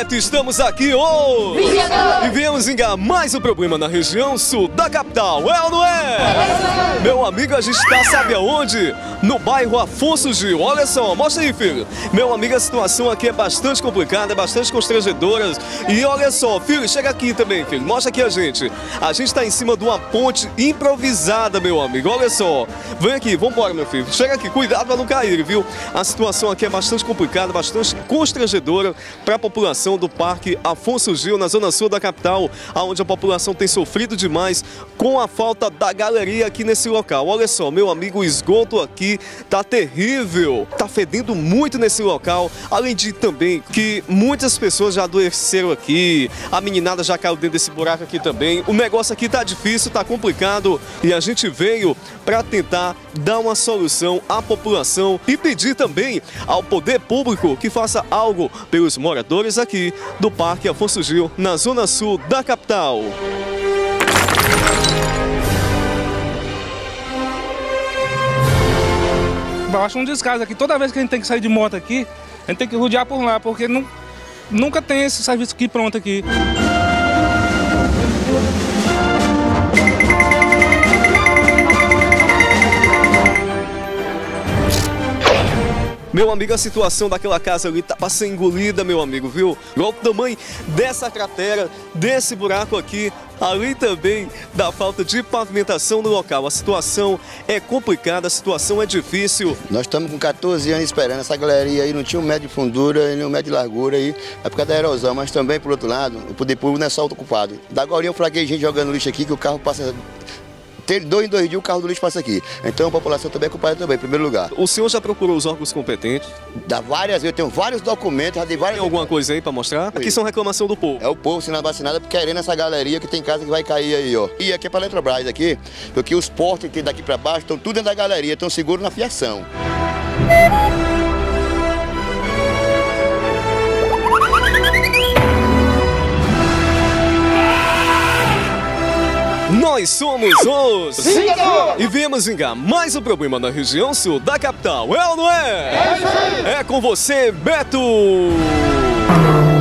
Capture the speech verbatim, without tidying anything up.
Beto, estamos aqui hoje e viemos engar mais um problema na região sul da capital, é ou não é? é Meu amigo, a gente está, sabe aonde? No bairro Afonso Gil. Olha só, mostra aí, filho. Meu amigo, a situação aqui é bastante complicada, é bastante constrangedora. E olha só, filho, chega aqui também, filho. Mostra aqui a gente. A gente está em cima de uma ponte improvisada, meu amigo. Olha só. Vem aqui, vambora, meu filho. Chega aqui, cuidado para não cair, viu? A situação aqui é bastante complicada, bastante constrangedora para a população do Parque Afonso Gil, na zona sul da capital, onde a população tem sofrido demais com a falta da galeria aqui nesse local. Olha só, meu amigo, o esgoto aqui tá terrível, tá fedendo muito nesse local, além de também que muitas pessoas já adoeceram aqui, a meninada já caiu dentro desse buraco aqui também. O negócio aqui tá difícil, tá complicado e a gente veio para tentar dar uma solução à população e pedir também ao poder público que faça algo pelos moradores aqui do Parque Afonso Gil, na zona sul da capital. Eu acho um descaso aqui. Toda vez que a gente tem que sair de moto aqui, a gente tem que rodear por lá, porque não, nunca tem esse serviço aqui pronto aqui. Meu amigo, a situação daquela casa ali tá para ser engolida, meu amigo, viu? Olha o tamanho dessa cratera, desse buraco aqui, além também da falta de pavimentação no local. A situação é complicada, a situação é difícil. Nós estamos com quatorze anos esperando essa galeria aí, não tinha um metro de fundura e nem um metro de largura aí, é por causa da erosão, mas também, por outro lado, o poder público não é só ocupado. Da agora eu flaguei gente jogando lixo aqui, que o carro passa... Tem dois em dois dias o carro do lixo passa aqui. Então a população também é culpada também, em primeiro lugar. O senhor já procurou os órgãos competentes? Dá várias vezes, eu tenho vários documentos, já dei várias... Tem alguma coisa aí para mostrar? Aqui são reclamação do povo. É o povo sendo vacinado querendo essa galeria que tem casa que vai cair aí, ó. E aqui é para a Eletrobras aqui, porque os portos que tem daqui para baixo estão tudo dentro da galeria, estão seguros na fiação. Nós somos os Vingadores e viemos engar mais um problema na região sul da capital, é ou não é? É, é com você, Beto!